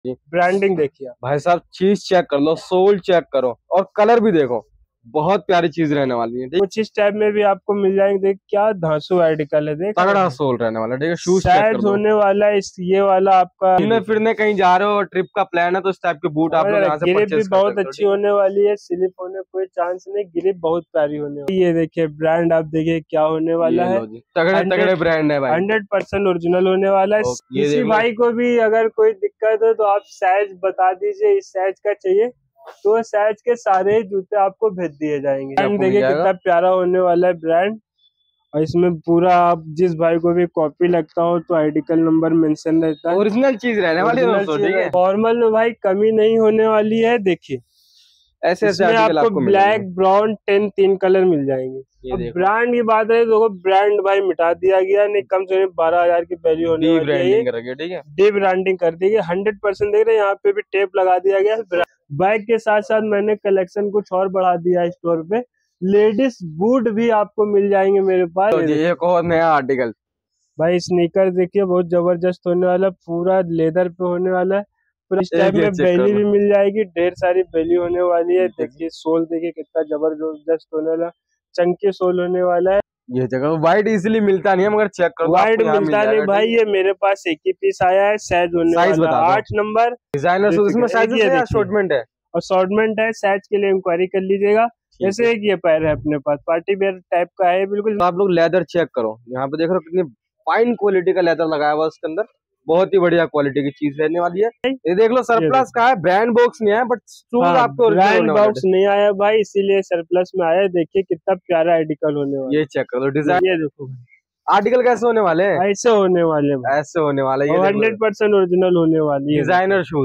Branding देखिए भाई साहब, चीज चेक कर लो, सोल चेक करो और कलर भी देखो, बहुत प्यारी चीज रहने वाली है। कुछ इस टाइप में भी आपको मिल जाएंगे। देख क्या धांसू आर्टिकल है, देख तगड़ा सोल रहने वाला। ठीक है, शूज चेक कर साइज लो। होने वाला है इस ये वाला आपका। घूमने फिरने कहीं जा रहे हो, ट्रिप का प्लान है, तो इस टाइप के बूट आप लोग यहाँ से ग्रिप भी परचेज कर बहुत सकते हो। अच्छी होने वाली है, स्लिप होने कोई चांस नहीं, ग्रिप बहुत प्यारी होने वाली है। ये देखिए ब्रांड, आप देखिए क्या होने वाला है। तगड़े तगड़े ब्रांड है भाई, 100% ओरिजिनल होने वाला है। ये किसी भाई को भी अगर कोई दिक्कत हो तो आप साइज बता दीजिए, इस साइज का चाहिए तो साइज के सारे जूते आपको भेज दिए जाएंगे। ब्रांड देखिए कितना प्यारा होने वाला है ब्रांड। और इसमें पूरा आप जिस भाई को भी कॉपी लगता हो तो आर्टिकल नंबर मेंशन रहता है। ओरिजिनल चीज रहने वाली है। फॉर्मल में भाई कमी नहीं होने वाली है। देखिए ऐसे इसमें आपको ब्लैक ब्राउन 10 कलर मिल जाएंगे। अब ब्रांड की बात है तो ब्रांड भाई मिटा दिया गया, नहीं कम से कम 12,000 की वैल्यू होने वाली है। ठीक है, डी ब्रांडिंग कर दी गई 100%। देख रहे हैं यहाँ पे भी टेप लगा दिया गया। बाइक के साथ साथ मैंने कलेक्शन कुछ और बढ़ा दिया है स्टोर पे। लेडीज बूट भी आपको मिल जाएंगे मेरे पास। तो ये एक और नया आर्टिकल भाई स्नीकर देखिए बहुत जबरदस्त होने वाला, पूरा लेदर पे होने वाला है। इस टाइप में बेली भी मिल जाएगी, ढेर सारी बेली होने वाली है। देखिए सोल देखिए कितना जबरदस्त होने वाला, चंकी सोल होने वाला है। ये जगह व्हाइट इजिली मिलता नहीं है, मगर चेक करो व्हाइट मिलता नहीं भाई। ये मेरे पास एक ही पीस आया है, साइज होने वाला 8 नंबर। डिजाइनर इसमें साइज है, असॉर्टमेंट है, असॉर्टमेंट है। साइज के लिए इंक्वायरी कर लीजिएगा। जैसे एक ये पैर है अपने पास, पार्टी वेयर टाइप का है बिल्कुल। आप लोग लेदर चेक करो, यहाँ पे देख रहे हो कितनी फाइन क्वालिटी का लेदर लगाया हुआ उसके अंदर, बहुत ही बढ़िया क्वालिटी की चीज रहने वाली है। ये देख लो सरप्लस का है, ब्रांड बॉक्स नहीं है, बट शूज आपको ब्रांड बॉक्स नहीं आया भाई, इसीलिए सरप्लस में आया। देखिए कितना प्यारा आर्टिकल होने वाला है। ये चेक करो डिजाइन, ये देखो आर्टिकल कैसे होने वाले हैं, ऐसे होने वाले, ऐसे होने वाला है। 100% ओरिजिनल होने वाली है, डिजाइनर शूज।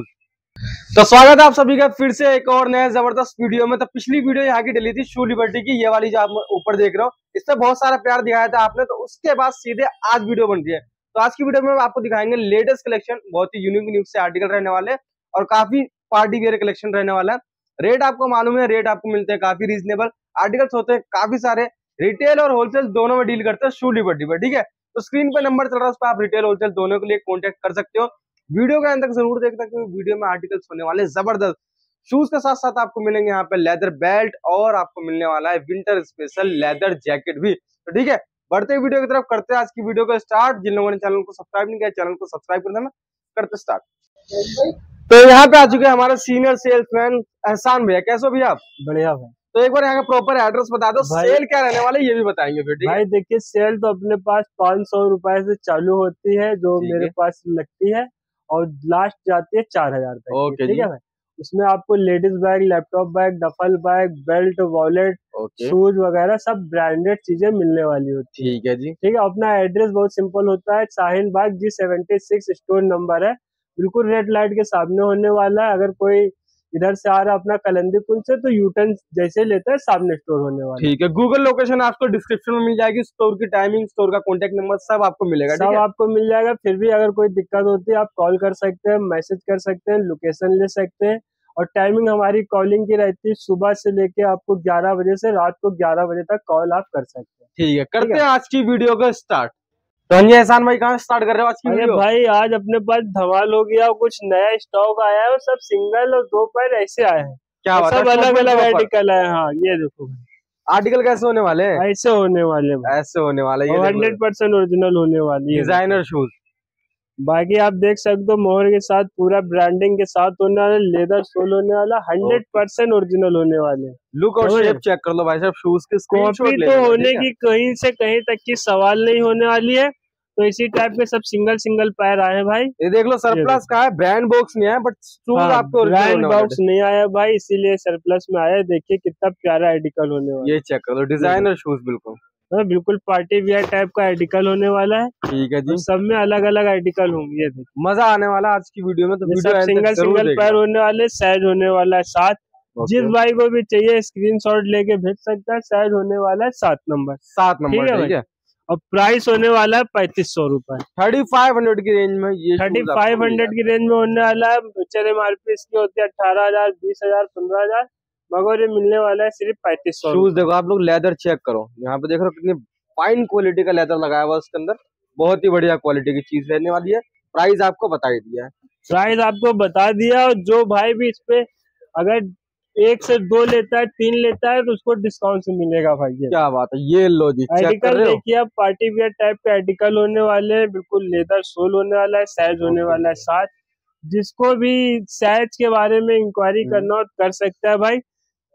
तो स्वागत है आप सभी का फिर से एक और नया जबरदस्त वीडियो में। तो पिछली वीडियो यहाँ की डली थी शू लिबर्टी की, ये वाली जो आप ऊपर देख रहे हो, इससे बहुत सारा प्यार दिखाया था आपने, तो उसके बाद सीधे आज वीडियो बन रही है। तो आज की वीडियो में आपको दिखाएंगे लेटेस्ट कलेक्शन, बहुत ही यूनिक से आर्टिकल रहने वाले और काफी पार्टी वेयर कलेक्शन रहने वाला है। रेट आपको मालूम है, रेट आपको मिलते हैं काफी रीजनेबल, आर्टिकल्स होते हैं काफी सारे, रिटेल और होलसेल दोनों में डील करते हैं शू लिबर्टी पर। ठीक है, तो स्क्रीन पे नंबर चल रहा है, उस पर आप रिटेल होलसेल दोनों के लिए कॉन्टेक्ट कर सकते हो। वीडियो के अंत तक जरूर देखना क्योंकि वीडियो में आर्टिकल्स होने वाले जबरदस्त। शूज के साथ साथ आपको मिलेंगे यहाँ पे लेदर बेल्ट और आपको मिलने वाला है विंटर स्पेशल लेदर जैकेट भी। तो ठीक है, बढ़ते वीडियो की तरफ करते हैं आज की वीडियो को स्टार्ट। जिन लोगों ने चैनल को सब्सक्राइब नहीं किया, चैनल को सब्सक्राइब कर देना, करते स्टार्ट। तो यहाँ पे आ चुके हैं हमारे सीनियर सेल्समैन एहसान भैया। कैसे हो भैया आप? बढ़िया भाई। तो एक बार यहाँ का प्रॉपर एड्रेस बता दो, सेल क्या रहने वाले ये भी बताएंगे फिर। भाई देखिए सेल तो अपने पास 500 रुपए से चालू होती है, जो मेरे पास लगती है, और लास्ट जाती है 4,000 तक। ठीक है भाई, उसमें आपको ladies bag, laptop bag, duffel bag, belt, wallet, shoes वगैरह सब ब्रांडेड चीजें मिलने वाली होती है। ठीक है जी, ठीक है। अपना एड्रेस बहुत सिंपल होता है, Shaheen Bagh G76 store number है, बिल्कुल रेड लाइट के सामने होने वाला है। अगर कोई इधर से आ रहा अपना कलंदी पुल से तो यूटर्न जैसे लेता है सामने स्टोर होने वाला। ठीक है, गूगल लोकेशन आपको डिस्क्रिप्शन में मिल जाएगी, स्टोर की टाइमिंग, स्टोर का कॉन्टेक्ट नंबर सब आपको मिलेगा। सब आपको मिल जाएगा। फिर भी अगर कोई दिक्कत होती है आप कॉल कर सकते हैं, मैसेज कर सकते हैं, लोकेशन ले सकते हैं। और टाइमिंग हमारी कॉलिंग की रहती है सुबह से लेके आपको 11 बजे से रात को 11 बजे तक कॉल आप कर सकते हैं। ठीक है, करते हैं आज की वीडियो को स्टार्ट। तो हाँ एहसान भाई, कहाँ स्टार्ट कर रहे हो आज की वीडियो? भाई आज अपने पास धमाल हो गया, कुछ नया स्टॉक आया है, सब सिंगल और 2 पैर ऐसे आए हैं। क्या सब अलग अलग आर्टिकल है। हाँ ये देखो भाई, आर्टिकल कैसे होने वाले हैं? ऐसे होने वाले, ऐसे होने वाले, 100% ओरिजिनल होने वाली है, डिजाइनर शूज। बाकी आप देख सकते हो मोहर के साथ, पूरा ब्रांडिंग के साथ होने वाला, लेदर सोल होने वाला, 100% ओरिजिनल होने वाले। लुक और शेप चेक कर लो भाई साहब, शूज की कॉपी तो होने की कहीं से कहीं तक की सवाल नहीं होने वाली है। तो इसी टाइप के सब सिंगल सिंगल पैर आए हैं भाई। ये देख लो सरप्लस का है, ब्रांड बॉक्स नहीं है, बट शूज आपको ब्रांड बॉक्स नहीं आया भाई, इसीलिए सरप्लस में आया। देखिए कितना प्यारा आर्टिकल होने वाला है। ये चेक कर लो, डिजाइनर शूज बिल्कुल, बिल्कुल पार्टी वियर टाइप का आर्टिकल होने वाला है। ठीक है जी, सब में अलग अलग आर्टिकल होंगे, मजा आने वाला आज की वीडियो में। तो वीडियो सिंगल सिंगल पैर होने वाले, साइज होने वाला है 7। जिस भाई को भी चाहिए स्क्रीनशॉट लेके भेज सकता है। साइज होने वाला है 7 नंबर, 7 नंबर। ठीक है, और प्राइस होने वाला है 3500 रुपए, 3500 की रेंज में। ये 3500 की रेंज में होने वाला है। पिक्चर MRP इसकी होती है 18,000, 20,000, 15,000, मगर ये मिलने वाला है सिर्फ 3500। शूज देखो आप लोग, लेदर चेक करो, यहाँ पे देख रहे हो कितनी फाइन क्वालिटी का लेदर लगाया हुआ उसके अंदर, बहुत ही बढ़िया क्वालिटी की चीज रहने वाली है। प्राइस आपको बता ही दिया है, प्राइस आपको बता दिया। और जो भाई भी इस पे अगर 1 से 2 लेता है, 3 लेता है, तो उसको डिस्काउंट से मिलेगा भाई। ये क्या बात है, ये लो जी, चेक कर आर्टिकल रहे हो। देखिए आप, पार्टी वियर टाइप के आर्टिकल होने वाले हैं, बिल्कुल लेदर सोल होने वाला है, साइज होने वाला है 7। जिसको भी साइज के बारे में इंक्वायरी करना हो कर सकता है भाई।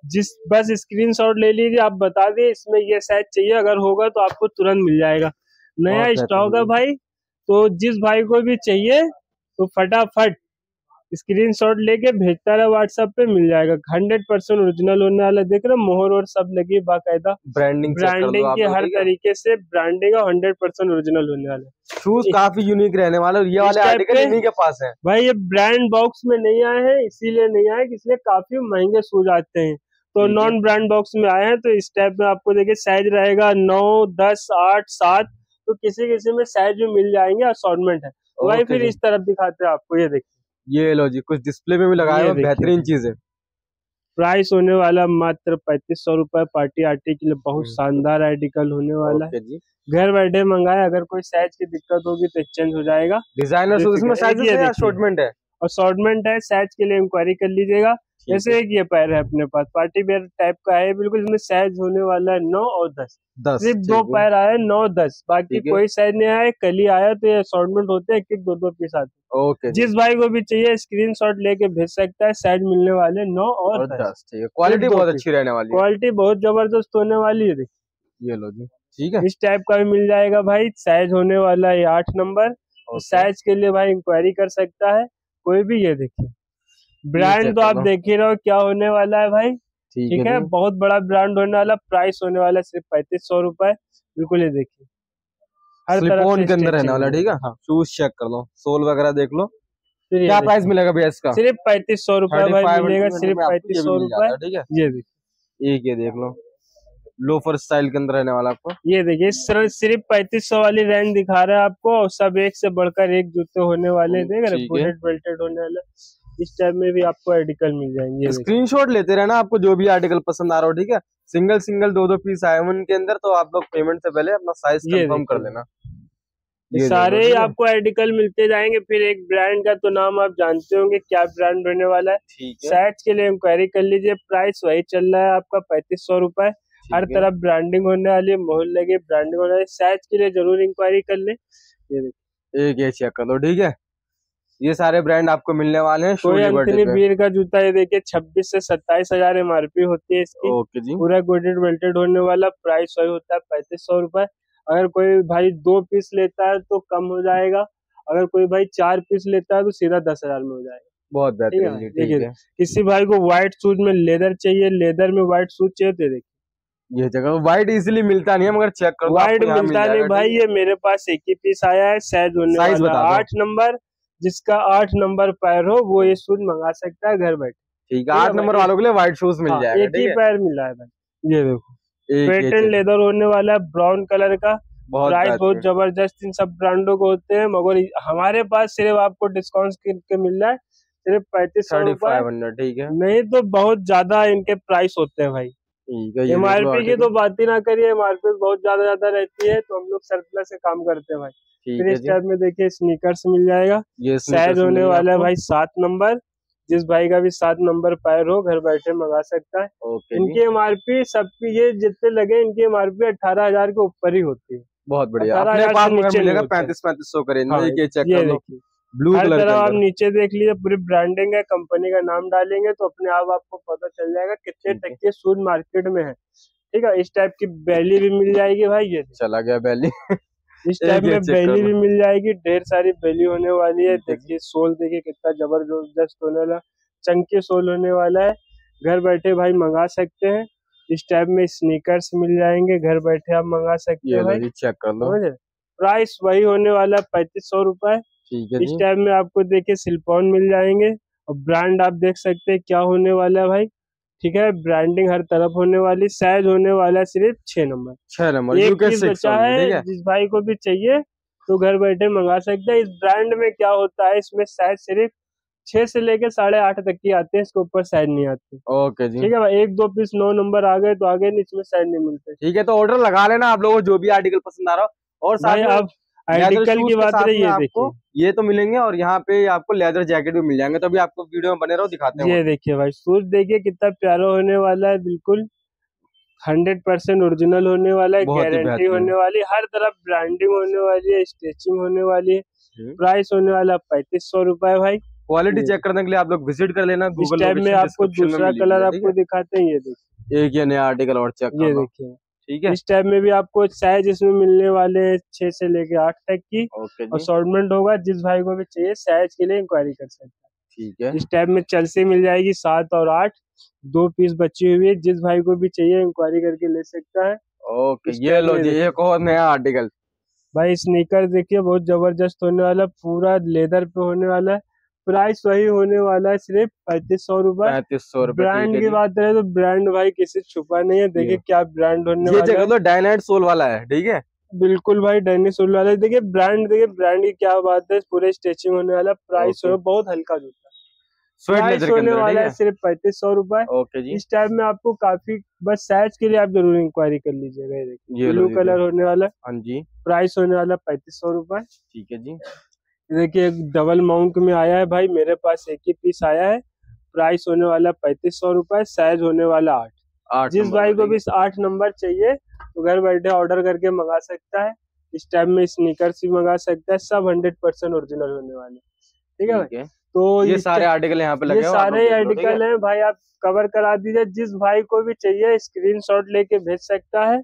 बस स्क्रीनशॉट ले लीजिए, आप बता दिए इसमें ये साइज चाहिए, अगर होगा तो आपको तुरंत मिल जाएगा। नया स्टॉक है भाई, तो जिस भाई को भी चाहिए तो फटाफट स्क्रीनशॉट लेके भेजता रहा, व्हाट्सएप पे मिल जाएगा। 100% ओरिजिनल होने वाला, देख रहे मोहर और सब लगी बाकायदा, ब्रांडिंग के हर तरीके से ब्रांडिंग 100% ओरिजिनल होने वाला। शूज काफी यूनिक रहने वाले, ये वाले आर्टिकल इन्हीं के पास है भाई। ये ब्रांड बॉक्स में नहीं आए हैं, इसीलिए नहीं आए, इसलिए काफी महंगे शूज आते हैं, तो नॉन ब्रांड बॉक्स में आए हैं। तो इस टाइप में आपको देखिए साइज रहेगा 9, 10, 8, 7, तो किसी किसी में साइज भी मिल जाएंगे, असॉर्टमेंट है भाई। फिर इस तरफ दिखाते हैं आपको, ये देखिए, ये लो जी, कुछ डिस्प्ले में भी लगाया हुआ, बेहतरीन चीज है। प्राइस होने वाला मात्र 3500 रुपए। पार्टी आर्टिकल के लिए बहुत शानदार आर्टिकल होने वाला है। घर बैठे मंगाए, अगर कोई साइज की दिक्कत होगी तो एक्सचेंज हो जाएगा। डिजाइनर शूज इसमें साइज है या असॉर्टमेंट है? असॉर्टमेंट है, साइज के लिए इंक्वायरी कर लीजिएगा। जैसे एक ये पैर है अपने पास, पार्टी वेयर टाइप का है बिल्कुल, इसमें साइज होने वाला है 9 और 10। सिर्फ 2 पैर आए 9, 10, बाकी कोई साइज नहीं आया। कल ही आया, तो ये असॉर्टमेंट होते हैं, 1-1, 2-2 पीस आते। जिस भाई को भी चाहिए स्क्रीनशॉट लेके भेज सकता है। साइज मिलने वाले 9 और 10। क्वालिटी बहुत अच्छी रहने वाली है, क्वालिटी बहुत जबरदस्त होने वाली है। ये लो जी, ठीक है, इस टाइप का भी मिल जाएगा भाई। साइज होने वाला है 8 नंबर। साइज के लिए भाई इंक्वायरी कर सकता है कोई भी। ये देखिए ब्रांड तो आप देख ही रहे हो क्या होने वाला है भाई, ठीक है, बहुत बड़ा ब्रांड होने वाला। प्राइस होने वाला है सिर्फ 3500 रुपए। बिल्कुल, ये देखिए हर तरफ के अंदर रहने वाला, ठीक है। शूज चेक कर लो, सोल वगैरह देख लो। क्या प्राइस मिलेगा भैया इसका? सिर्फ 3500 रुपए भाई मिलेगा, सिर्फ 3500 रुपए। ठीक है, ये देखिए, एक ये देख लो, लोफर स्टाइल के अंदर रहने वाला आपको। ये देखिए सिर्फ 3500 वाली रेंज दिखा रहा है आपको, और सब एक से बढ़कर एक जूते होने वाले, देख रहे बुलेट बेल्टेड होने वाले। इस टाइप में भी आपको आर्टिकल मिल जाएंगे। स्क्रीनशॉट लेते रहना, आपको जो भी आर्टिकल पसंद आ रहा हो, ठीक है। सिंगल 2-2 पीस आए उनके अंदर, तो आप लोग पेमेंट से पहले अपना साइज कंफर्म कर लेना। ये सारे ही आपको आर्टिकल मिलते जाएंगे। फिर एक ब्रांड का तो नाम आप जानते होंगे, क्या ब्रांड रहने वाला है। साइज के लिए इंक्वायरी कर लीजिए, प्राइस वही चल रहा है आपका 3500 रुपए। हर तरफ ब्रांडिंग होने वाली है, मोहर लगे ब्रांडिंग होने वाली। साइज के लिए जरूर इंक्वायरी कर ले। ये देखिए, एक ये चेक कर लो, ठीक है। ये सारे ब्रांड आपको मिलने वाले हैं। कोई एंथनी बीयर का जूता, ये देखिए 26 से 27 हजार MRP होती है इसकी। ओके जी, पूरा गोल्डेड बेल्टेड होने वाला। प्राइस वही होता है 3500 रुपए। अगर कोई भाई 2 पीस लेता है तो कम हो जाएगा, अगर कोई भाई 4 पीस लेता है तो सीधा 10,000 में हो जाएगा। बहुत बेहतरीन, ठीक है। किसी भाई को व्हाइट शूज में लेदर चाहिए, लेदर में व्हाइट शूज चाहिए, तो देखिए ये जगह व्हाइट इजिली मिलता नहीं है, मगर चेक करो, व्हाइट मिलता नहीं भाई। ये मेरे पास एक ही पीस आया है, साइज होने वाला 8 नंबर। जिसका 8 नंबर पैर हो वो ये शूज मंगा सकता है घर बैठे, ठीक है। 8 नंबर वालों के लिए व्हाइट शूज मिल जाएगा, एक ही पैर मिला है भाई। ये देखो पेटेंट लेदर होने वाला है, ब्राउन कलर का। प्राइस बहुत जबरदस्त इन सब ब्रांडों को होते हैं, मगर हमारे पास सिर्फ आपको डिस्काउंट करके मिल रहा है सिर्फ 3500, ठीक है। नहीं तो बहुत ज्यादा इनके प्राइस होते हैं भाई। MRP की तो बात ही ना करिए, MRP बहुत ज्यादा रहती है, तो हम लोग सरप्लस से काम करते हैं भाई। फिर इस टाइप में देखिए स्नीकर्स मिल जाएगा। साइज होने वाला है भाई 7 नंबर। जिस भाई का भी 7 नंबर पैर हो घर बैठे मंगा सकता है। इनकी MRP सबकी, ये जितने लगे इनकी MRP 18,000 के ऊपर ही होती है। बहुत बढ़िया, अपने पास मिलेगा 3500 का रेंज। ये चेक कर लो, ब्लू कलर का। आप नीचे देख लीजिए, पूरी ब्रांडिंग है, कंपनी का नाम डालेंगे तो अपने आप आपको पता चल जाएगा कितने तक के शूज मार्केट में है, ठीक है। इस टाइप की बैली भी मिल जाएगी भाई। ये चला गया बैली इस टाइप में बैली भी मिल जाएगी, ढेर सारी बैली होने वाली है। देखिए सोल देखिए कितना जबरदस्त होने वाला, चंकी सोल होने वाला है। घर बैठे भाई मंगा सकते हैं। इस टाइप में स्नीकर्स मिल जाएंगे, घर बैठे आप मंगा सकते हैं भाई। चेक कर लो, प्राइस वही होने वाला है 3500 रुपए। इस टाइप में आपको देखिए सिल्पॉन मिल जाएंगे, और ब्रांड आप देख सकते हैं क्या होने वाला है भाई, ठीक है। ब्रांडिंग हर तरफ होने वाली। साइज होने वाला है सिर्फ 6 नंबर। एक पीस बचा है, जिस भाई को भी चाहिए तो घर बैठे मंगा सकते हैं। इस ब्रांड में क्या होता है, इसमें साइज सिर्फ 6 से लेके 8.5 तक की आते हैं, इसके ऊपर साइज नहीं आती। ओके जी, ठीक है भाई। 1-2 पीस 9 नंबर आ गए तो आगे नहीं, इसमें साइज नहीं मिलते। ठीक है, तो ऑर्डर लगा लेना आप लोगों को जो भी आर्टिकल पसंद आ रहा हो। और साथ में आप आर्टिकल की बात रही है, देखिए ये तो मिलेंगे और यहाँ पे आपको लेदर जैकेट भी मिल जाएंगे। तो अभी आपको वीडियो में बने रहो, दिखाते हैं। ये देखिए भाई शूज देखिए कितना प्यारा होने वाला है, बिल्कुल 100% ओरिजिनल होने वाला है, गारंटी होने वाली, हर तरफ ब्रांडिंग होने वाली है, स्टिचिंग होने वाली है। प्राइस होने वाला 3500 रुपए भाई। क्वालिटी चेक करने के लिए आप लोग विजिट कर लेना गूगल। इस टाइप में आपको दूसरा कलर आपको दिखाते हैं, ये देखिए एक ये नया आर्टिकल और चेक ये देखिए, ठीक है। इस टाइप में भी आपको साइज इसमें मिलने वाले हैं 6 से लेके 8 तक की। असॉर्टमेंट होगा, जिस भाई को भी चाहिए साइज के लिए इंक्वायरी कर सकता है। ठीक है, इस टाइप में चलसी मिल जाएगी 7 और 8, 2 पीस बची हुई है, जिस भाई को भी चाहिए इंक्वायरी करके ले सकता है। ओके, ये लो जी एक और नया आर्टिकल। भाई स्नीकर देखिए बहुत जबरदस्त होने वाला, पूरा लेदर पे होने वाला है। प्राइस वही होने वाला है सिर्फ 3500 रुपए। 3500 रुपए। ब्रांड की बात करें तो ब्रांड भाई किसी छुपा नहीं है, देखिए क्या ब्रांड होने वाला है। ये डायनाइट सोल वाला है, ठीक है, बिल्कुल भाई डायनाइट सोल वाला है। देखिए ब्रांड की क्या बात है, पूरे स्टिचिंग होने वाला। प्राइस बहुत हल्का जूता, प्राइस होने वाला है सिर्फ 3500 रुपए। इस टाइप में आपको काफी, बस साइज के लिए आप जरूर इंक्वायरी कर लीजिएगा। ये ब्लू कलर होने वाला, हाँ जी, प्राइस होने वाला 3500 रुपए। ठीक है जी। देखिए एक डबल माउंट में आया है भाई, मेरे पास एक ही पीस आया है। प्राइस होने वाला 3500 रुपए, साइज होने वाला 8। जिस भाई को भी 8 नंबर चाहिए तो घर बैठे ऑर्डर करके मंगा सकता है। इस टाइप में स्नीकर्स भी मंगा सकता है, सब 100% ओरिजिनल होने वाले, ठीक है भाई। तो ये सारे आर्टिकल यहाँ पे लगे, ये सारे आर्टिकल हैं भाई, आप कवर करा दीजिए। जिस भाई को भी चाहिए स्क्रीनशॉट लेके भेज सकता है,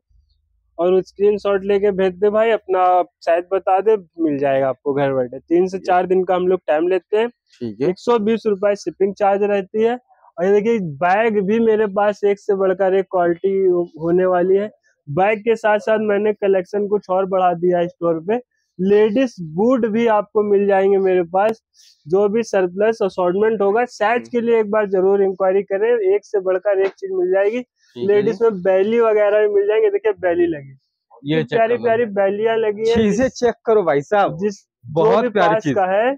और स्क्रीनशॉट लेके भेज दे भाई, अपना साइज बता दे, मिल जाएगा आपको घर बैठे। 3 से 4 दिन का हम लोग टाइम लेते हैं। 120 रुपए शिपिंग चार्ज रहती है। और ये देखिए बैग भी मेरे पास एक से बढ़कर एक क्वालिटी होने वाली है। बैग के साथ साथ मैंने कलेक्शन कुछ और बढ़ा दिया है स्टोर पे। लेडीज बूट भी आपको मिल जाएंगे मेरे पास, जो भी सरप्लस असॉर्टमेंट होगा। साइज के लिए एक बार जरूर इंक्वायरी करें, एक से बढ़कर एक चीज मिल जाएगी। लेडीज में बैली वगैरह भी मिल जाएंगे, देखिए बैली लगी, ये प्यारी प्यारी बैलियां लगी है। चीजें चेक करो भाई साहब, जिस बहुत प्यारी चीज का है,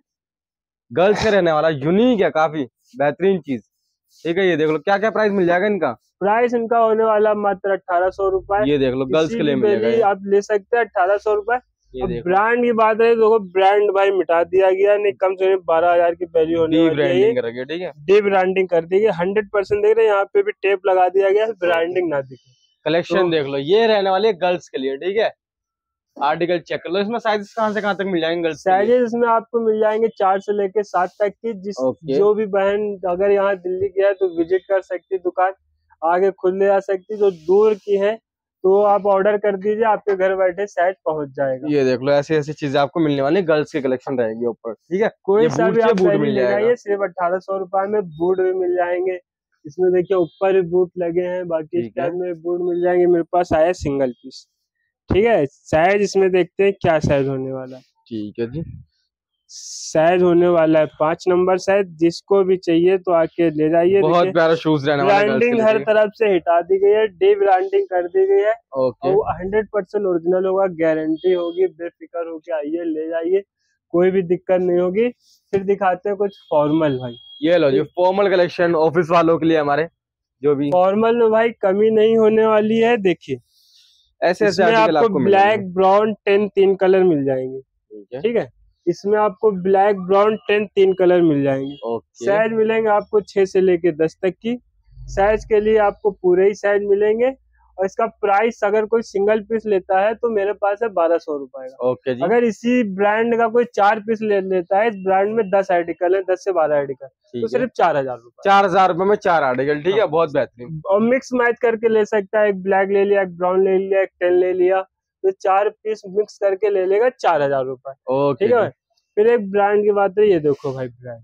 गर्ल्स का रहने वाला, यूनिक है, काफी बेहतरीन चीज, ठीक है। ये देख लो क्या क्या प्राइस मिल जाएगा इनका। प्राइस इनका होने वाला मात्र 1800 रुपए। ये देख लो गर्ल्स के लिए मिलेगा, आप ले सकते हैं 1800 रुपए। ब्रांड की बात है तो ब्रांड भाई मिटा दिया गया, नहीं कम से कम 12,000 की वैल्यू होने वाली है। ठीक है, डी ब्रांडिंग कर दी गई, 100% देख रहे हैं, यहाँ पे भी टेप लगा दिया गया, ब्रांडिंग ना दिखे। कलेक्शन देख लो, ये रहने वाले गर्ल्स के लिए, ठीक है। आर्टिकल चेक कर लो, इसमें साइजेस कहाँ से कहाँ तक मिल जाएंगे गर्ल्स? साइजेस इसमें आपको मिल जाएंगे 4 से लेके 7 तक की। जो भी बहन अगर यहाँ दिल्ली की है तो विजिट कर सकती, दुकान आगे खुद ले आ सकती। जो दूर की है तो आप ऑर्डर कर दीजिए, आपके घर बैठे साइज पहुंच जाएगा। ये देख लो ऐसी ऐसी चीजें आपको मिलने वाली, गर्ल्स की कलेक्शन रहेगी ऊपर, ठीक है। कोई सा भी आप मिल जाएगा, सिर्फ 1800 रुपए में बूट भी मिल जाएंगे। इसमें देखिए ऊपर भी बूट लगे हैं, बाकी स्टाइल में बूट मिल जाएंगे। मेरे पास आया सिंगल पीस, ठीक है। साइज इसमें देखते हैं क्या साइज होने वाला है, ठीक है जी। साइज होने वाला है 5 नंबर साइज, जिसको भी चाहिए तो आके ले जाइए। बहुत प्यारा शूज रहने वाला है। ब्रांडिंग हर तरफ से हटा दी गई है, डी ब्रांडिंग कर दी गई है, और 100% ओरिजिनल होगा, गारंटी होगी। बेफिक्र होके आइए, ले जाइए, कोई भी दिक्कत नहीं होगी। फिर दिखाते हैं कुछ फॉर्मल भाई। ये लो जी फॉर्मल कलेक्शन ऑफिस वालों के लिए, हमारे जो भी फॉर्मल में भाई कमी नहीं होने वाली है। देखिए ऐसे आपको ब्लैक ब्राउन 10 3 कलर मिल जाएंगे, ठीक है। इसमें आपको ब्लैक ब्राउन 10 3 कलर मिल जाएंगे। साइज मिलेंगे आपको 6 से लेके 10 तक की। साइज के लिए आपको पूरे ही साइज मिलेंगे। और इसका प्राइस अगर कोई सिंगल पीस लेता है तो मेरे पास है 1200 रुपए का। अगर इसी ब्रांड का कोई 4 पीस लेता है, इस ब्रांड में 10 आर्टिकल है, 10 से 12 आर्टिकल, तो सिर्फ 4000 रुपए। 4000 रुपए में 4 आर्टिकल, ठीक है, बहुत बेहतरीन। और मिक्स मैच करके ले सकता है, एक ब्लैक ले लिया, एक ब्राउन ले लिया, एक 10 ले लिया, तो 4 पीस मिक्स करके ले लेगा 4000 रुपए, ठीक है। फिर एक ब्रांड की बात है, ये देखो भाई ब्रांड,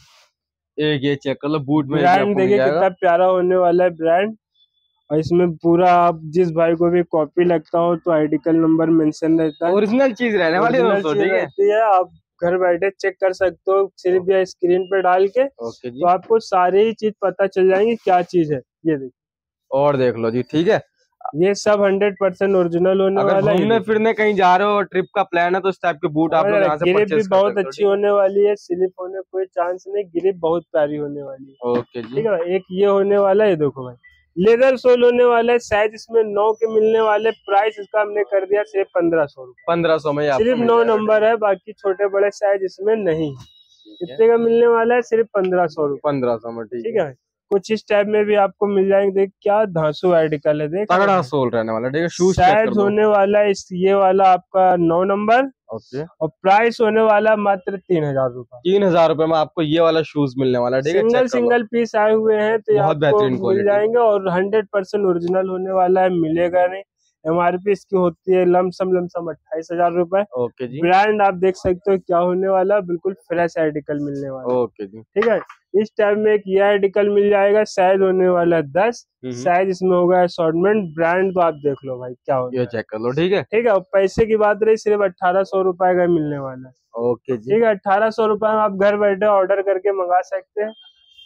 एक ये चेक कर लो, बूट में ब्रांड देखिए कितना प्यारा होने वाला है ब्रांड। और इसमें पूरा आप जिस भाई को भी कॉपी लगता हो तो आर्टिकल नंबर मेंशन रहता है, ओरिजिनल चीज रहने वाली है। आप घर बैठे चेक कर सकते हो, सिर्फ या स्क्रीन पे डाल के, तो आपको सारी चीज पता चल जाएंगी क्या चीज है। ये देखिए और देख लो जी, ठीक है। ये सब 100% ओरिजिनल होने वाला है। घूमने फिरने कहीं जा रहे हो, ट्रिप का प्लान है, तो इस टाइप के बूट आप लोग यहाँ से ग्रिप भी बहुत अच्छी होने वाली है, स्लिप होने कोई चांस नहीं, ग्रिप बहुत प्यारी होने वाली है, ठीक है। एक ये होने वाला है, ये देखो भाई, लेदर सोल होने वाला है, साइज इसमें 9 के मिलने वाले। प्राइस इसका हमने कर दिया सिर्फ 1500 रुपए। 1500 में सिर्फ 9 नंबर है, बाकी छोटे बड़े साइज इसमें नहीं। कितने का मिलने वाला है? सिर्फ 1500 रुपए। 1500 में, ठीक है। कुछ इस टाइप में भी आपको मिल जाएंगे। देख क्या धांसू आर्टिकल है, देख तगड़ा सोल रहने वाला। ठीक है, शूज साइज होने वाला है ये वाला आपका 9 नंबर। ओके। और प्राइस होने वाला मात्र 3000 रुपए। 3000 रुपए में आपको ये वाला शूज मिलने वाला है। ठीक है, सिंगल पीस आए हुए हैं तो बहुत बेहतरीन मिल जाएंगे। और 100% ओरिजिनल होने वाला है, मिलेगा नहीं। MRP इसकी होती है लमसम 28,000 रुपए। ओके जी। ब्रांड आप देख सकते हो क्या होने वाला, बिल्कुल फ्रेश आर्टिकल मिलने वाला। ओके जी। ठीक है। इस टाइम में एक ये आर्टिकल मिल जाएगा, साइज होने वाला है 10। साइज इसमें होगा असॉर्टमेंट। ब्रांड तो आप देख लो भाई क्या होगा, ये चेक कर लो। ठीक है। ठीक है। पैसे की बात रही, सिर्फ 1800 रुपए का मिलने वाला है। ओके जी। ठीक है, 1800 रुपए में आप घर बैठे ऑर्डर करके मंगा सकते हैं।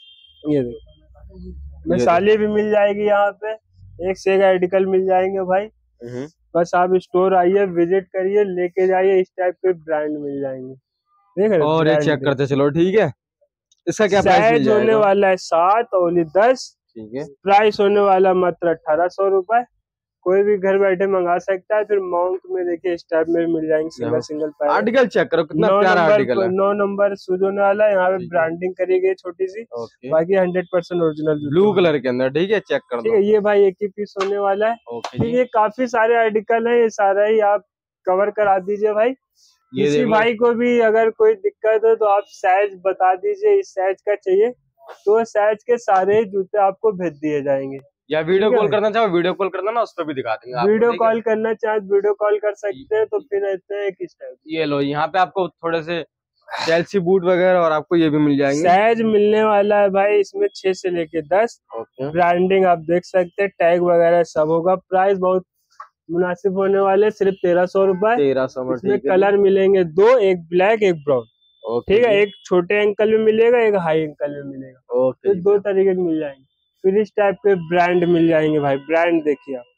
ये देखो मिसाली भी मिल जाएगी यहाँ पे, एक से एक आर्टिकल मिल जाएंगे भाई। बस आप स्टोर आइए, विजिट करिए, लेके जाइए। इस टाइप के ब्रांड मिल जाएंगे। देख रहे और ये चेक करते चलो। ठीक है, इसका क्या साइज होने वाला है 7 और 10। ठीक है। प्राइस होने वाला मात्र 1800 रुपए। कोई भी घर बैठे मंगा सकता है। फिर माउंट में देखिए इस टाइप में मिल जाएंगे सिंगल पैर। आर्टिकल चेक करो कितना प्यारा आर्टिकल है। 9 नंबर शूज होने वाला है। यहाँ पे ब्रांडिंग करी गई छोटी सी। बाकी 100% ओरिजिनल ब्लू कलर के अंदर। ठीक है, चेक कर लो। ठीक है, ये भाई एक ही पीस होने वाला है। ठीक है, काफी सारे आर्टिकल है, ये सारा ही आप कवर करा दीजिए भाई। किसी भाई को भी अगर कोई दिक्कत हो तो आप साइज बता दीजिए, इस साइज का चाहिए तो साइज के सारे जूते आपको भेज दिए जाएंगे। या वीडियो कॉल करना चाहो, वीडियो कॉल करना ना, उस पर भी दिखा देंगे। वीडियो कॉल करना चाहे वीडियो कॉल कर सकते हैं। तो फिर ऐसे है किस टाइप, ये लो यहाँ पे आपको थोड़े से चेल्सी बूट वगैरह और आपको ये भी मिल जाएंगे। साइज मिलने वाला है भाई इसमें 6 से लेके 10। ब्रांडिंग आप देख सकते हैं, टैग वगैरह सब होगा। प्राइस बहुत मुनासिब होने वाले, सिर्फ 1300 रुपए। 1300 में। इसमें कलर मिलेंगे 2, एक ब्लैक एक ब्राउन। ठीक है, एक छोटे अंकल में मिलेगा, एक हाई अंकल में मिलेगा। तो 2 तरीके के मिल जाएंगे। फिर इस टाइप के ब्रांड मिल जाएंगे भाई। ब्रांड देखिए आप,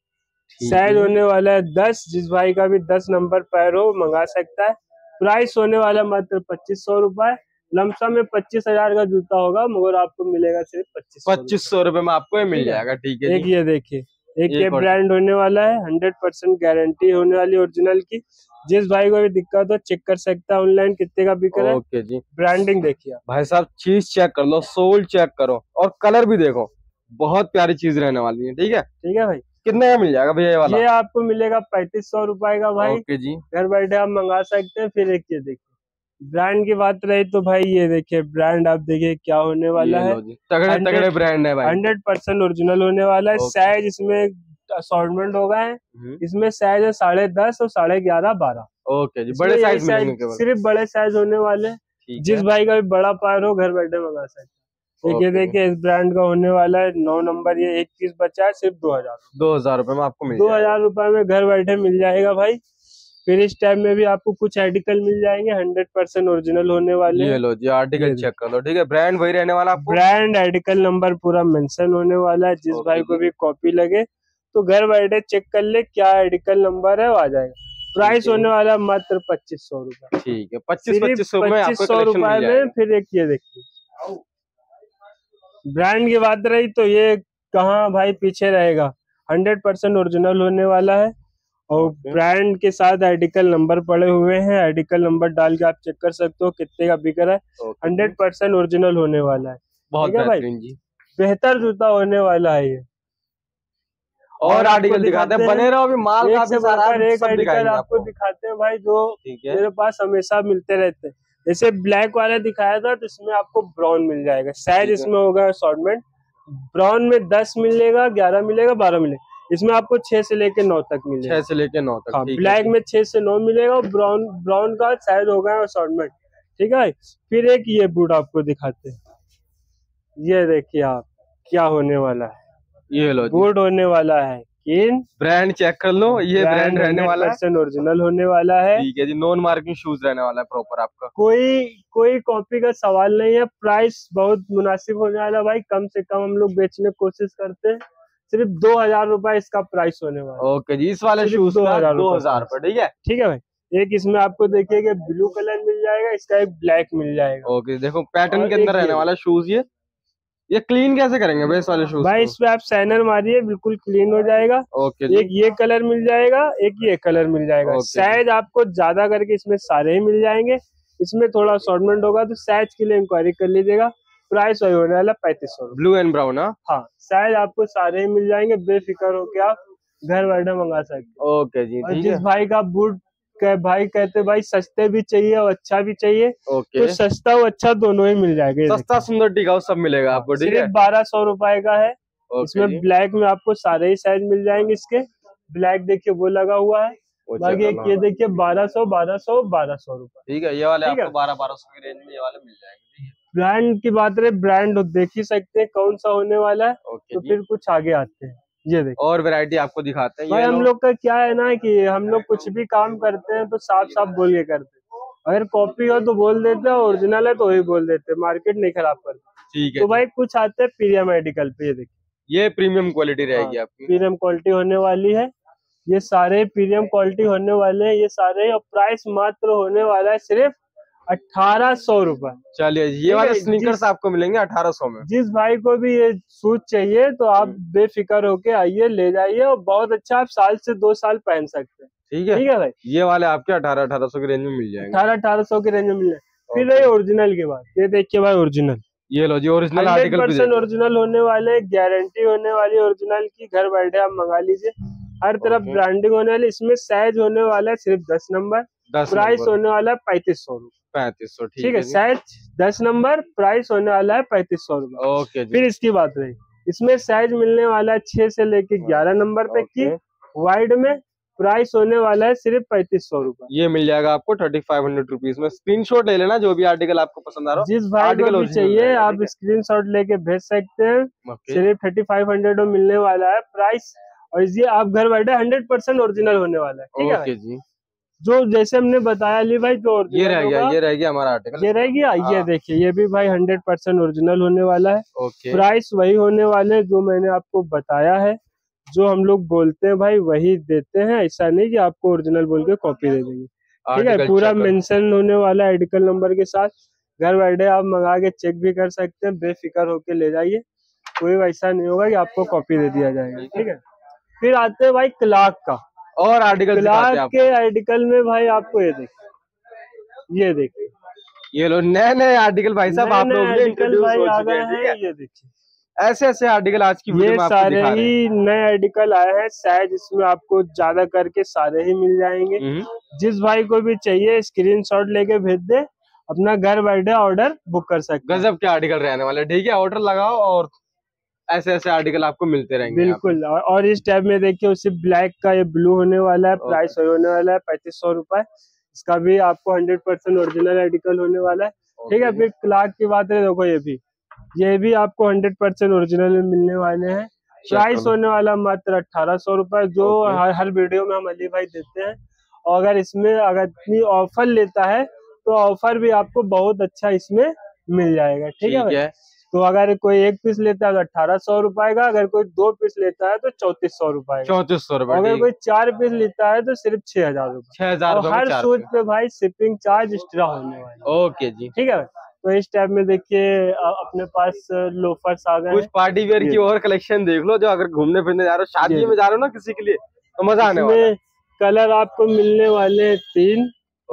साइज होने वाला है 10। जिस भाई का भी 10 नंबर पैर हो मंगा सकता है। प्राइस होने वाला मात्र 2500 रुपए। लमसम में 25,000 का जूता होगा, मगर आपको मिलेगा सिर्फ 2500 रुपए में आपको मिल जाएगा। ठीक है। एक ये देखिए, एक ये ब्रांड होने वाला है, 100% गारंटी होने वाली ओरिजिनल की। जिस भाई को भी दिक्कत हो चेक कर सकता है ऑनलाइन कितने का बिक रहा है। ओके जी। ब्रांडिंग देखिए भाई साहब, चीज चेक कर लो, सोल चेक करो और कलर भी देखो, बहुत प्यारी चीज रहने वाली है। ठीक है, ठीक है भाई। कितने का मिल जाएगा भैया ये वाला? ये आपको मिलेगा 3500 रुपए का भाई। ओके जी। घर बैठे आप मंगा सकते हैं। फिर एक ये देखिए, ब्रांड की बात रही तो भाई ये देखिए ब्रांड आप देखिए क्या होने वाला है। तगड़े तगड़े ब्रांड है भाई, 100% ओरिजिनल होने वाला है। साइज इसमें असॉर्टमेंट होगा है। इसमें साइज है 10.5 और 11.5 12। ओके जी, बड़े साइज मिलेंगे, सिर्फ बड़े साइज होने वाले। जिस भाई का भी बड़ा पैर हो घर बैठे मंगा सकते हैं। एक ये देखिए इस ब्रांड का होने वाला है 9 नंबर। ये एक पीस बचा है, सिर्फ 2000 रुपए में आपको मिल 2000 रुपए में घर बैठे मिल जाएगा भाई। फिर इस टाइम में भी आपको कुछ आर्टिकल मिल जाएंगे 100% ओरिजिनल होने वाले। ये लो जी, आर्टिकल चेक कर लो। ठीक है, ब्रांड वही रहने वाला आपको। ब्रांड आर्टिकल नंबर पूरा मेंशन होने वाला है। जिस भाई को भी कॉपी लगे तो घर बैठे चेक कर ले क्या आर्टिकल नंबर है, वो आ जाएगा। प्राइस होने वाला मात्र 2500 रुपए। ठीक है, 2500 रुपए में। फिर एक ये देखिए, ब्रांड की बात रही तो ये कहाँ भाई पीछे रहेगा, 100% ओरिजिनल होने वाला है। और ब्रांड के साथ आर्टिकल नंबर पड़े हुए हैं। आर्टिकल नंबर डाल के आप चेक कर सकते हो कितने का बिक रहा है। 100% ओरिजिनल होने वाला है। बहुत बेहतरीन जी, बेहतर जूता होने वाला है ये। और आर्टिकल दिखाते हैं, बने रहो अभी। माल एक आर्टिकल आपको दिखाते हैं भाई, जो मेरे पास हमेशा मिलते रहते हैं। जैसे ब्लैक वाला दिखाया था तो इसमें आपको ब्राउन मिल जाएगा। साइज इसमें होगा असॉर्टमेंट। ब्राउन में 10 मिलेगा, 11 मिलेगा, 12 मिलेगा। इसमें आपको 6 से लेके 9 तक मिलेगा। 6 से लेके 9 तक। ब्लैक में 6 से 9 मिलेगा। ब्राउन का साइज होगा असॉर्टमेंट। ठीक है। फिर एक ये बूट आपको दिखाते हैं, ये देखिए आप क्या होने वाला है। ये लो बूट होने वाला है। ब्रांड चेक कर लो, ये ब्रांड रहने वाला है, ओरिजिनल होने वाला है। ठीक है जी, नॉन मार्किंग शूज रहने वाला है प्रॉपर आपका। कोई कॉपी का सवाल नहीं है। प्राइस बहुत मुनासिब होने वाला भाई। कम से कम हम लोग बेचने की कोशिश करते हैं। सिर्फ 2000 रुपए इसका प्राइस होने वाला। ओके जी, इस वाले शूज 2000 रुपए। ठीक है, ठीक है भाई। एक इसमें आपको देखिएगा ब्लू कलर मिल जाएगा, इसका एक ब्लैक मिल जाएगा। ओके, देखो पैटर्न के अंदर रहने वाला शूज ये। ये क्लीन कैसे करेंगे भाई इस वाले शूज भाई? इसमें आप साइनर मारिए, बिल्कुल क्लीन हो जाएगा। ओके एक ये कलर मिल जाएगा, एक ये कलर मिल जाएगा। साइज आपको ज्यादा करके इसमें सारे ही मिल जाएंगे। इसमें थोड़ा असॉर्टमेंट होगा तो साइज के लिए इंक्वायरी कर लीजिएगा। प्राइस वही होने वाला 3500। Blue and brown. हाँ, साइज आपको सारे ही मिल जाएंगे, बेफिक्र होके आप घर बैठे मंगा सकते हैं। ओके जी, और जिस भाई का बूट भाई कहते भाई सस्ते भी चाहिए और अच्छा भी चाहिए, तो सस्ता और अच्छा दोनों ही मिल जाएगा। सस्ता सुंदर टिकाऊ सब मिलेगा आपको, ठीक है। सिर्फ 1200 रुपए का है। इसमें ब्लैक में आपको सारे ही साइज मिल जाएंगे। इसके ब्लैक देखिए वो लगा हुआ है। बाकी एक ये देखिए 1200 रुपए। ठीक है, ये वाले आपको 1200 की रेंज में ये वाले मिल जाएंगे। ब्रांड की बात रहे, ब्रांड देख ही सकते हैं कौन सा होने वाला है। तो फिर कुछ आगे आते हैं, ये देखिए और वैरायटी आपको दिखाते हैं। भाई हम लोग का क्या है ना कि हम लोग कुछ भी काम करते हैं तो साफ साफ बोल के करते हैं। अगर कॉपी हो तो बोल देते हैं, ओरिजिनल है तो वही बोल देते हैं, मार्केट नहीं खराब करते। ठीक है। तो भाई कुछ आते हैं प्रीमियम मेडिकल पे, ये देखिए ये प्रीमियम क्वालिटी रहेगी आपकी। प्रीमियम क्वालिटी होने वाली है। ये सारे प्रीमियम क्वालिटी होने वाले हैं, ये सारे। और प्राइस मात्र होने वाला है सिर्फ 1800 रुपए। चलिए, ये वाले स्नीकर्स आपको मिलेंगे 1800 में। जिस भाई को भी ये शूज चाहिए तो आप बेफिक्र होके आइए, ले जाइए। और बहुत अच्छा, आप साल से 2 साल पहन सकते हैं। ठीक है भाई, ये वाले आपके 1800 की रेंज में मिल जाएंगे। 1800 की रेंज में मिल जाएंगे। फिर ये ओरिजिनल के बाद ये देखिए भाई, ओरिजिनल। ये लो जी, ओरिजिनल आर्टिकल 100% ओरिजिनल होने वाले, गारंटी होने वाली ओरिजिनल की। घर बैठे आप मंगा लीजिए, हर तरफ ब्रांडिंग होने वाली। इसमें साइज होने वाला है सिर्फ 10 नंबर। प्राइस होने वाला है 3500 रुपए। 3500, ठीक है। साइज 10 नंबर, प्राइस होने वाला है 3500 रुपए। ओके। फिर इसकी बात रही, इसमें साइज मिलने वाला है 6 से लेके 11 नंबर तक की। वाइड में प्राइस होने वाला है सिर्फ 3500 रुपए। ये मिल जाएगा आपको 3500 रुपीज में। स्क्रीनशॉट ले लेना जो भी आर्टिकल आपको पसंद आ रहा हो। जिस भाई को भी चाहिए आप स्क्रीनशॉट लेके भेज सकते हैं। सिर्फ 3500 में मिलने वाला है प्राइस। और ये आप घर बैठे 100% ओरिजिनल होने वाला है। ठीक है जी। जो जैसे हमने बताया अली भाई, जो ये रह गया, ये रह गया हमारा आर्टिकल, ये रह गया। ये देखिए, ये भी भाई 100% ओरिजिनल होने वाला है। प्राइस वही होने वाले जो मैंने आपको बताया है। जो हम लोग बोलते हैं भाई वही देते हैं, ऐसा नहीं कि आपको ओरिजिनल बोल के कॉपी दे देंगे। ठीक है, पूरा मेंशन होने वाला है आर्टिकल नंबर के साथ। घर बैठे आप मंगा के चेक भी कर सकते हैं, बेफिक्र होके ले जाइए। कोई ऐसा नहीं होगा कि आपको कॉपी दे दिया जाएगा। ठीक है। फिर आते हैं भाई क्लार्क का और आर्टिकल। क्लार्क के आर्टिकल में भाई आपको ये देखिए, ये लो नए नए आर्टिकल भाई साहब, आप लोग आर्टिकल भाई आ गए हैं। ये देखिए, ऐसे ऐसे आर्टिकल आज की वीडियो में आपको सारे ही नए आर्टिकल आए हैं। साइज इसमें आपको ज्यादा करके सारे ही मिल जाएंगे। जिस भाई को भी चाहिए स्क्रीनशॉट लेके भेज दे, अपना घर बैठे ऑर्डर बुक कर सकते हैं। गजब के आर्टिकल रहने वाले। ठीक है, ऑर्डर लगाओ और ऐसे ऐसे आर्टिकल आपको मिलते रहेंगे। बिल्कुल। और इस टाइप में देखिए, उसी ब्लैक का ये ब्लू होने वाला है। प्राइस होने वाला है 3500 रुपए। इसका भी आपको 100% ओरिजिनल आर्टिकल होने वाला है। ठीक है। फिर क्लार्क की बात है, देखो ये भी आपको 100% ओरिजिनल में मिलने वाले हैं। प्राइस होने वाला मात्र 1800 रुपए, जो हर वीडियो में हम अली भाई देते हैं। और अगर इसमें इतनी ऑफर लेता है तो ऑफर भी आपको बहुत अच्छा इसमें मिल जाएगा। ठीक है। तो अगर कोई एक पीस लेता है तो 1800 रुपए का, अगर कोई 2 पीस लेता है तो 3400 रुपए। 3400 रुपए। अगर कोई 4 पीस लेता है तो सिर्फ 6000 रुपए। 6000 हर शूज पे भाई शिपिंग चार्ज एक्स्ट्रा होने वाला है। ओके जी। ठीक है। तो इस टाइप में देखिए अपने पास लोफर्स आ गए। कुछ पार्टी वेयर की और कलेक्शन देख लो, जो अगर घूमने फिरने जा रहे हो, शादी में जा रहे हो ना किसी के लिए, तो मजा आने वाला है। कलर आपको मिलने वाले 3।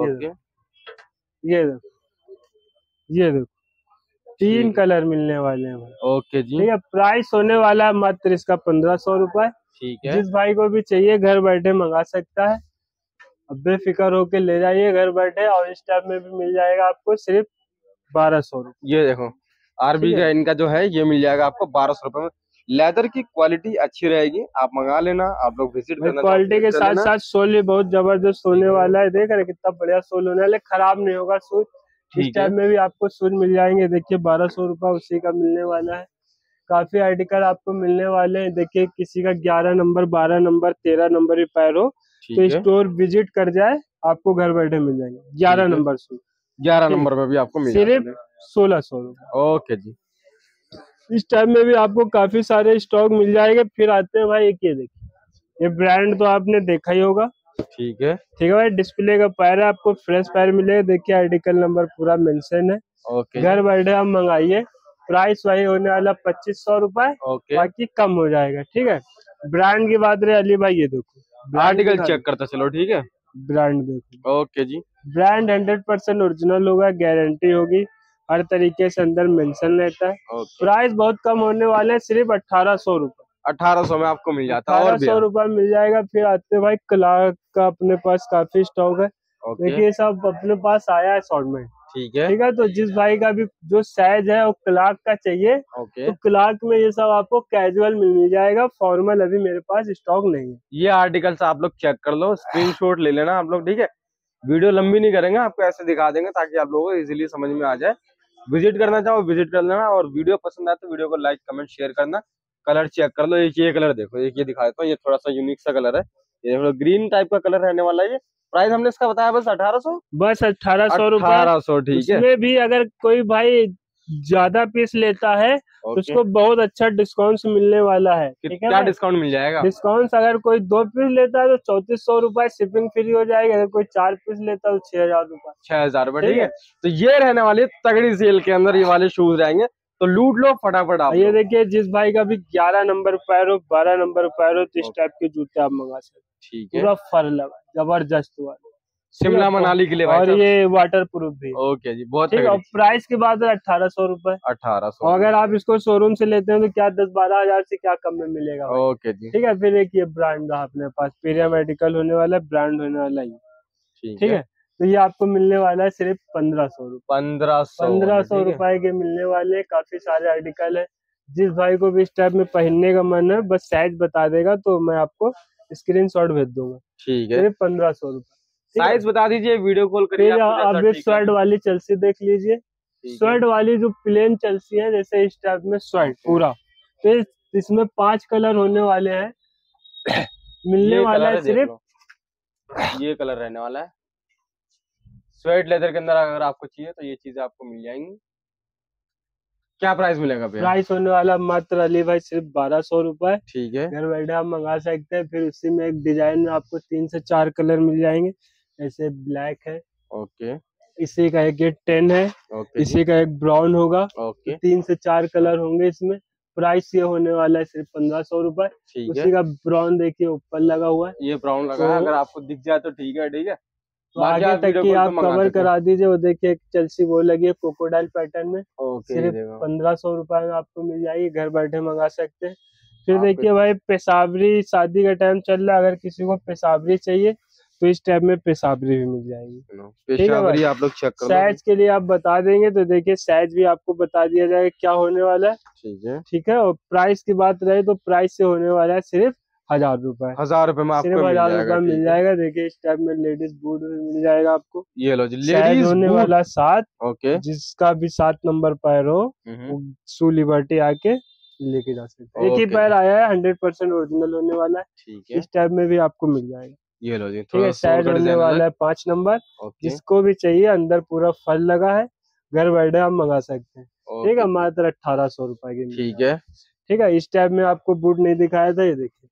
ये देखो 3 कलर मिलने वाले हैं। ओके जी। ठीक है। प्राइस होने वाला है मात्र इसका 1500 रुपए। ठीक है। जिस भाई को भी चाहिए घर बैठे मंगा सकता है। अब बेफिक्र होके ले जाइए घर बैठे। और इस टाइप में भी मिल जाएगा आपको सिर्फ 1200 रुपए। ये देखो आरबी का इनका जो है ये मिल जाएगा आपको 1200 रुपए में। लेदर की क्वालिटी अच्छी रहेगी, आप मंगा लेना। आप लोग विजिट करना। क्वालिटी के साथ साथ सोल भी बहुत जबरदस्त होने वाला है। देख रहे कितना बढ़िया सोल होने वाला है, खराब नहीं होगा शूज। इस टाइप में भी आपको शूज मिल जाएंगे। देखिए 1200 रुपए उसी का मिलने वाला है। काफी आर्टिकल आपको मिलने वाले हैं। देखिए किसी का 11 नंबर, 12 नंबर, 13 नंबर भी पैर हो तो स्टोर विजिट कर जाए, आपको घर बैठे मिल जाएंगे। 11 नंबर शूज, 11 नंबर में भी आपको मिल जाएगा सिर्फ 1600 रुपए। ओके जी। इस टाइम में भी आपको काफी सारे स्टॉक मिल जाएंगे। फिर आते हैं भाई, ये देखिए, ये ब्रांड तो आपने देखा ही होगा। ठीक है भाई, डिस्प्ले का पैर है, आपको फ्रेश पैर मिलेगा। देखिए आर्टिकल नंबर पूरा मेंशन है। घर बैठे आप मंगाइए, प्राइस वही होने वाला 2500 रुपए। बाकी कम हो जाएगा, ठीक है। ब्रांड की बात रहे अली भाई, ये देखो आर्टिकल चेक करता चलो, ठीक है। ब्रांड देखो, ओके जी। ब्रांड 100% ओरिजिनल होगा, गारंटी होगी, हर तरीके से अंदर मेंशन रहता है। प्राइस बहुत कम होने वाले हैं, सिर्फ 1800 रुपए। 1800 में आपको मिल जाता है। 1800 रुपए मिल जाएगा। फिर आते भाई क्लार्क का अपने पास काफी स्टॉक है। देखिए सब अपने पास आया है शॉर्ट में, ठीक है। तो जिस भाई का भी जो साइज है वो क्लार्क का चाहिए, तो क्लार्क में ये सब आपको कैजुअल मिल जाएगा, फॉर्मल अभी मेरे पास स्टॉक नहीं है। ये आर्टिकल्स आप लोग चेक कर लो, स्क्रीनशॉट ले लेना आप लोग, ठीक है। वीडियो लंबी नहीं करेंगे, आपको ऐसे दिखा देंगे ताकि आप लोगों को इजीली समझ में आ जाए। विजिट करना चाहो विजिट कर लेना, और वीडियो पसंद आए तो वीडियो को लाइक कमेंट शेयर करना। कलर चेक कर लो, एक ये कलर देखो, एक ये दिखा देता हूँ, ये थोड़ा सा यूनिक सा कलर है, ये ग्रीन टाइप का कलर रहने वाला है। ये प्राइस हमने इसका बताया बस 1800, बस 1800 रुपए। 1800, ठीक है। इसमें भी अगर कोई भाई ज्यादा पीस लेता है तो उसको बहुत अच्छा डिस्काउंट मिलने वाला है, ठीक है। क्या डिस्काउंट मिल जाएगा? डिस्काउंट अगर कोई 2 पीस लेता है तो 3400 रुपए, शिपिंग फ्री हो जाएगी। अगर कोई 4 पीस लेता है तो 6000 रुपए। 6000 रुपए, ठीक है। तो ये रहने वाली तगड़ी सेल के अंदर ये वाले शूज रहेंगे, तो लूट लो फटाफट आप। ये देखिए, जिस भाई का भी 11 नंबर पैर हो, 12 नंबर पैर हो, तो इस टाइप के जूते आप मंगा सकते, ठीक है। पूरा फर लगा, जबरदस्त हुआ, शिमला मनाली के लिए भाई, और ये वाटर प्रूफ भी। ओके जी, बहुत ठीक है। प्राइस की बात है 1800 रुपए। 1800। और अगर आप इसको शोरूम से लेते हैं तो क्या 10-12 हजार से क्या कम में मिलेगा। ओके जी, ठीक है। फिर एक ये ब्रांड रहा अपने पास, पीरिया मेडिकल होने वाला है, ब्रांड होने वाला है, ठीक है। तो ये आपको मिलने वाला है सिर्फ 1500 रुपए। 1500 रुपए के मिलने वाले। काफी सारे आर्टिकल है, जिस भाई को भी इस टाइप में पहनने का मन है बस साइज बता देगा तो मैं आपको स्क्रीनशॉट भेज दूंगा, ठीक है। सिर्फ 1500 रुपए। साइज बता दीजिए, वीडियो कॉल करिए। आप स्वेड वाली चेल्सी देख लीजिए, स्वेड वाली जो प्लेन चेल्सी है, जैसे इस टाइप में स्वेड पूरा, तो इसमें 5 कलर होने वाले हैं। मिलने वाला है सिर्फ ये कलर रहने वाला है। स्वेड लेदर के अंदर अगर आपको चाहिए तो ये चीजें आपको मिल जाएंगी। क्या प्राइस मिलेगा भैया? प्राइस होने वाला मात्र अली भाई सिर्फ 1200 रुपए, ठीक है। घर बैठे आप मंगा सकते हैं। फिर उसी में एक डिजाइन में आपको 3 से 4 कलर मिल जाएंगे। ऐसे ब्लैक है, ओके, इसी का एक 10 है, इसी का एक ब्राउन होगा, 3 से 4 कलर होंगे इसमें। प्राइस ये होने वाला है सिर्फ 1500 रुपए। उसी का ब्राउन देखिए ऊपर लगा हुआ है, ये ब्राउन लगा है, अगर आपको दिख जाए तो ठीक है, ठीक है। तो आगे तक की आप कवर करा दीजिए। वो देखिए एक चेल्सी वो लगी है क्रोकोडाइल पैटर्न में, सिर्फ 1500 रुपए में आपको मिल जाएगी, घर बैठे मंगा सकते हैं। फिर देखिए भाई पेशावरी, शादी का टाइम चल रहा है, अगर किसी को पेशावरी चाहिए तो इस टाइप में पेशावरी भी मिल जाएगी, पेशावरी आप लोग चेक कर लो। साइज के लिए आप बता देंगे तो देखिए साइज भी आपको बता दिया जाएगा क्या होने वाला है, ठीक है, ठीक है। और प्राइस की बात रहे तो प्राइस से होने वाला है सिर्फ 1000 रुपए। 1000 रुपए में आपको सिर्फ 1000 रुपए मिल जाएगा। देखिए इस टाइप में लेडीज बूट भी मिल जाएगा आपको। ये लो जी, लेडीज होने वाला 7, ओके। जिसका भी 7 नंबर पैर हो शू लिबर्टी आके लेके जा सकते हैं। एक ही पैर आया है, 100% ओरिजिनल होने वाला है, ठीक है। इस टाइप में भी आपको मिल जाएगा। ये लो जी, ठीक है। साइज होने वाला है 5 नंबर, जिसको भी चाहिए अंदर पूरा फल लगा है, घर बैठे आप मंगा सकते हैं, ठीक है। मात्र 1800 रुपए की, ठीक है, ठीक है। इस टाइप में आपको बूट नहीं दिखाया था, ये देखिए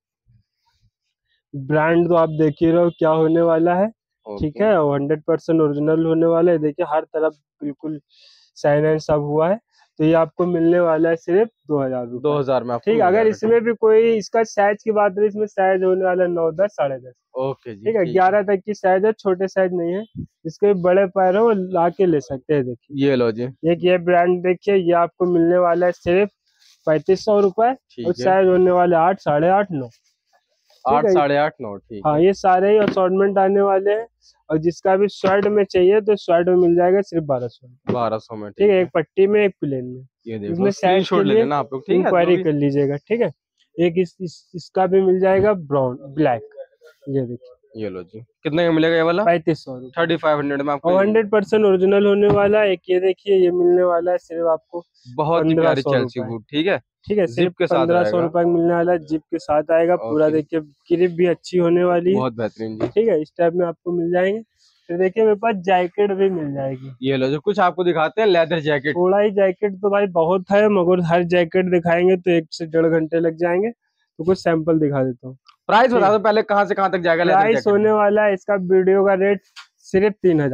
ब्रांड तो आप देख ही रहे हो क्या होने वाला है, ठीक है। 100% ओरिजिनल होने वाला है। देखिए हर तरफ बिल्कुल साइन एंड सब हुआ है। तो ये आपको मिलने वाला है सिर्फ 2000 रुपए। 2000 में, ठीक है। अगर इसमें भी कोई इसका साइज की बात रही, इसमें साइज होने वाला 9, 10, 10.5, ओके जी, ठीक है। 11 तक की साइज है, छोटे साइज नहीं है। इसके बड़े पैर है वो ला के ले सकते हैं। देखिए ये लो जी, एक ये ब्रांड देखिए, ये आपको मिलने वाला है सिर्फ 3500 रुपए, और साइज होने वाले 8, 8.5, 9, 8, 8.5, 9, ठीक। हाँ, ये सारे ही असॉर्टमेंट आने वाले हैं। और जिसका भी शर्ट में चाहिए तो शर्ट में मिल जाएगा सिर्फ 1200 में, ठीक है। एक पट्टी में, एक प्लेन में। ये देखो, इसमें साइज के लिए आप लोग इंक्वायरी कर लीजिएगा, ठीक है। एक इसका भी मिल जाएगा ब्राउन ब्लैक, ये देखिए, ये लो जी। कितने का मिलेगा ये वाला? 3500, 3500 में आपको। 100% ओरिजिनल होने वाला है। एक ये देखिए, ये मिलने वाला है सिर्फ आपको बहुत ही प्यारी चेल्सी बूट, ठीक है, ठीक है। सिर्फ 1500 रुपए मिलने वाला है, जिप के साथ आएगा पूरा। देखिए क्लिप भी अच्छी होने वाली है, बहुत बेहतरीन जी, ठीक है। इस टाइप में आपको मिल जाएंगे। फिर देखिए मेरे पास जैकेट भी मिल जाएगी। ये लो जो कुछ आपको दिखाते हैं, लेदर जैकेट। थोड़ा ही जैकेट तो भाई बहुत है, मगर हर जैकेट दिखाएंगे तो 1 से 1.5 घंटे लग जाएंगे, तो कुछ सैंपल दिखा देता हूँ। प्राइस बता दो पहले, कहाँ से कहाँ तक जाएगा? प्राइस होने वाला है इसका वीडियो का रेट सिर्फ 3000 रुपए।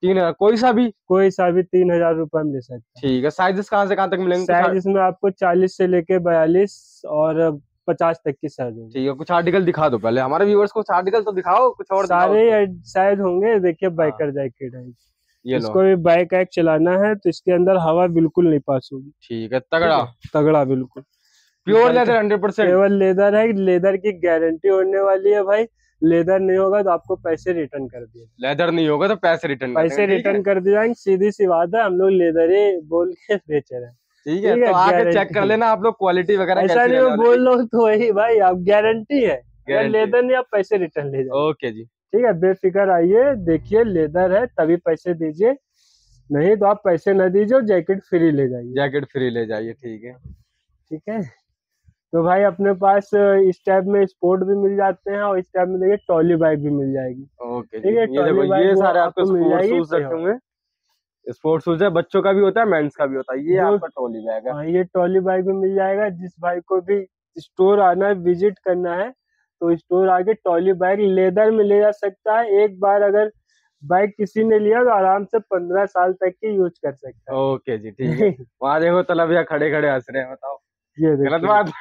3000 कोई सा भी 3000 रुपए में ले सकते हैं। ठीक है। साइजेस कहाँ से कहाँ तक मिलेंगे? साइज इसमें आपको 40 से लेके 42 और 50 तक की साइज होगी। ठीक है, कुछ आर्टिकल दिखा दो पहले हमारे व्यूअर्स को, कुछ आर्टिकल तो दिखाओ, कुछ और सारे साइज होंगे। देखिए बाइकर जैकेट है, ये इसको भी बाइक एक चलाना है तो इसके अंदर हवा बिल्कुल नहीं पास होगी। ठीक है, तगड़ा तगड़ा बिल्कुल प्योर लेदर 100%। केवल लेदर है, लेदर की गारंटी होने वाली है भाई। लेदर नहीं होगा तो आपको पैसे रिटर्न कर दिए, लेदर नहीं होगा तो पैसे रिटर्न कर दिए जाएंगे। सीधी सी बात है, हम लोग लेदर ही बोल के बेच रहे हैं। ठीक है, तो आके चेक कर लेना आप लोग क्वालिटी वगैरह। ऐसा नहीं मैं बोल रहा हूँ तो वही भाई, आप गारंटी है, लेदर नहीं आप पैसे रिटर्न ले जाओ। ओके जी, ठीक है, बेफिक्र आइए, देखिए लेदर है तभी पैसे दीजिए, नहीं तो आप पैसे न दीजिए, जैकेट फ्री ले जाइए। जैकेट फ्री ले जाइए। ठीक है, ठीक है। तो भाई अपने पास इस टाइप में स्पोर्ट भी मिल जाते हैं और इस टाइप में देखिए ट्रॉली बाइक भी मिल जाएगी। ओके जी, ये देखो ये सारे आपको स्पोर्ट्स शूज रखे होंगे। स्पोर्ट्स शूज है, बच्चों का भी होता है, मेंस का भी होता है। ये आपका ट्रॉली बैग है। हाँ, ये ट्रॉली बाइक भी मिल जाएगा। जिस भाई को भी स्टोर आना है, विजिट करना है, तो स्टोर आके ट्रॉली बाइक लेदर में ले जा सकता है। एक बार अगर बाइक किसी ने लिया तो आराम से 15 साल तक की यूज कर सकता है। ओके जी, ठीक है। वहाँ देखो तलब भैया खड़े खड़े हंस रहे हैं, बताओ ये गलत बात।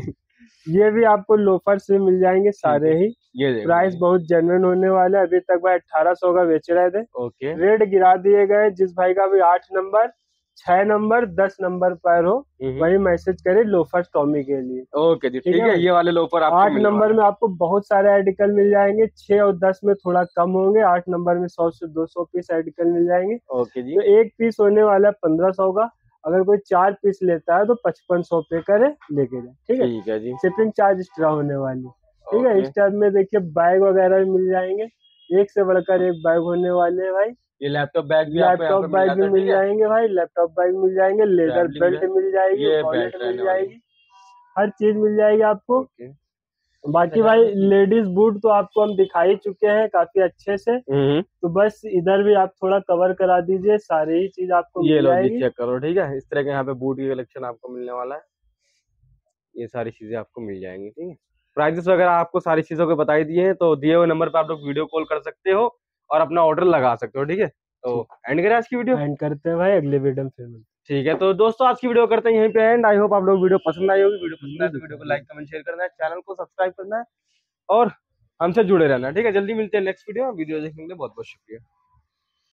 ये भी आपको लोफर से मिल जाएंगे सारे ही। ये प्राइस बहुत जेन्युइन होने वाला है। अभी तक भाई 1800 का बेच रहे थे। ओके, रेट गिरा दिए गए। जिस भाई का भी 8 नंबर 6 नंबर 10 नंबर पैर हो वही मैसेज करे लोफर टॉमी के लिए। ओके जी, ठीक है। ये वाले लोफर आपको 8 नंबर में आपको बहुत सारे आर्टिकल मिल जाएंगे। 6 और 10 में थोड़ा कम होंगे। 8 नंबर में 100 से 200 पीस आर्टिकल मिल जाएंगे। ओके जी, तो एक पीस होने वाला है 1500 का। अगर कोई 4 पीस लेता है तो 5500 पे करे लेके जाए। ठीक है जी, शिपिंग चार्ज एक्स्ट्रा होने वाली। ठीक है, इस टाइप में देखिए बैग वगैरह भी मिल जाएंगे। एक से बढ़कर एक बैग होने वाले हैं भाई। ये लैपटॉप बैग भी मिल जाएंगे भाई। लैपटॉप बैग मिल जाएंगे, लेदर बेल्ट मिल जाएगी, वॉलेट मिल जाएगी, हर चीज मिल जाएगी आपको। बाकी भाई लेडीज बूट तो आपको हम दिखा ही चुके हैं काफी अच्छे से। तो बस इधर भी आप थोड़ा कवर करा दीजिए, सारी ही चीज आपको ये लो जी, चेक करो। ठीक है, इस तरह के यहाँ पे बूट की कलेक्शन आपको मिलने वाला है। ये सारी चीजें आपको मिल जाएंगी। ठीक है, प्राइजेस वगैरह आपको सारी चीजों के बताई दिए हैं, तो दिए हुए नंबर पे आप लोग वीडियो कॉल कर सकते हो और अपना ऑर्डर लगा सकते हो। ठीक है, तो एंड करें आज की वीडियो? एंड करते हैं भाई, अगले वीडियो में फिर मिलते हैं। ठीक है, तो दोस्तों आज की वीडियो करते हैं यहीं पे एंड। आई होप आप लोग वीडियो पसंद आई होगी। वीडियो पसंद आए तो वीडियो को लाइक कमेंट शेयर करना है, चैनल को सब्सक्राइब करना है और हमसे जुड़े रहना है। ठीक है, जल्दी मिलते हैं नेक्स्ट वीडियो देखने के लिए। बहुत बहुत शुक्रिया।